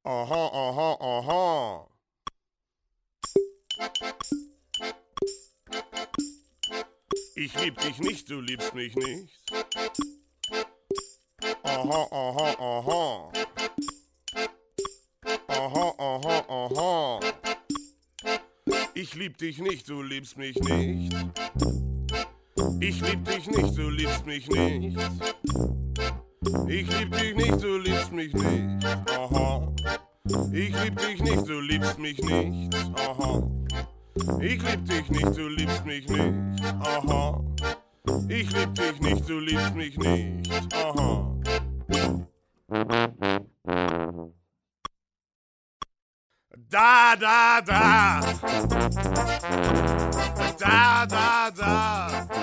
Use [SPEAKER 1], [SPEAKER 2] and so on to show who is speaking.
[SPEAKER 1] Aha, aha, aha. Ich lieb dich nicht, du liebst mich nicht. Aha, aha, aha. Aha, aha, aha. Ich lieb dich nicht, du liebst mich nicht. Ich lieb dich nicht, du liebst mich nicht. Ich lieb dich nicht, du liebst mich nicht. Aha. Ich lieb dich nicht, du liebst mich nicht. Aha. Ich lieb dich nicht, du liebst mich nicht. Aha. Ich lieb dich nicht, du liebst mich nicht. Aha. Da, da, da. Da, da, da.